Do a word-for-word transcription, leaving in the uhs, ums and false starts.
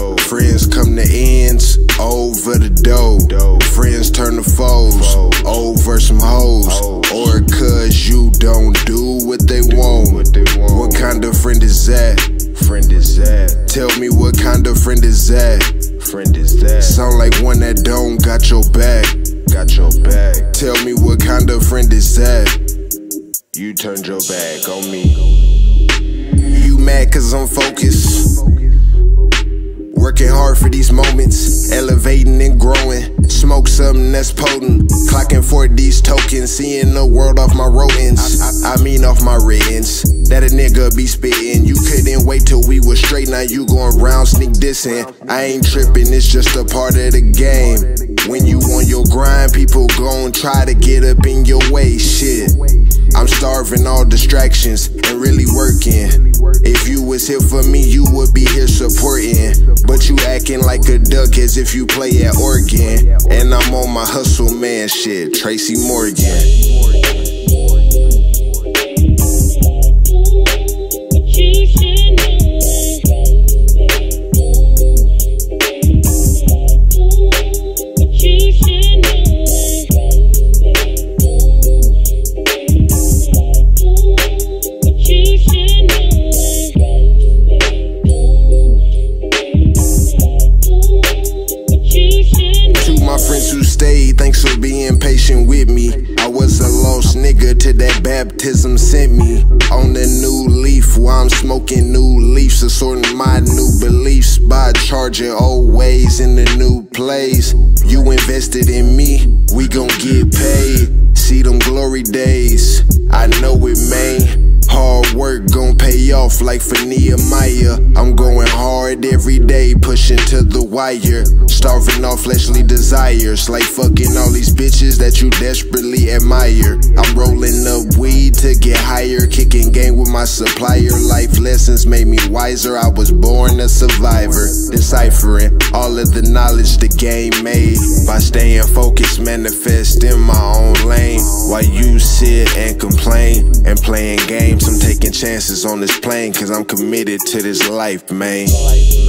Friends come to ends over the dough. Friends turn to foes over some hoes, or cause you don't do what they want. What kind of friend is that? Friend is that? Tell me what kind of friend is that? Friend is that? Sound like one that don't got your back. Got your back. Tell me what kind of friend is that? You turned your back on me. You mad cause I'm focused, working hard for these moments, elevating and growing. Smoke something that's potent, clocking for these tokens, seeing the world off my rodents. I, I mean off my writtens, that a nigga be spitting. You couldn't wait till we was straight, now you going round sneak dissing. I ain't tripping, it's just a part of the game. When you on your grind, people gon' try to get up in your way. Shit, I'm starving all distractions and really working. If you was here for me, you would be here supporting. But you acting like a duck as if you play at Oregon. And I'm on my hustle man shit, Tracy Morgan. Friends who stayed, thanks for being patient with me. I was a lost nigga till that baptism sent me on a new leaf, while I'm smoking new leaves, assorting my new beliefs by charging old ways in the new place. You invested in me, we gon' get paid. See them glory days, I know it, man. Hard work gon' pay off like for Nehemiah. I'm going hard every day, pushing to the wire, starving off fleshly desires, like fucking all these bitches that you desperately admire. I'm rolling up weed to get higher, kicking game with my supplier. Life lessons made me wiser, I was born a survivor. Deciphering all of the knowledge the game made, by staying focused, manifest in my own lane. While you sit and complain and playing games, I'm taking chances on this plane, cause I'm committed to this life, man.